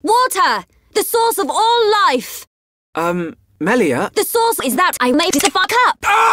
Water! The source of all life! Melia? The source is that I made it a fuck up!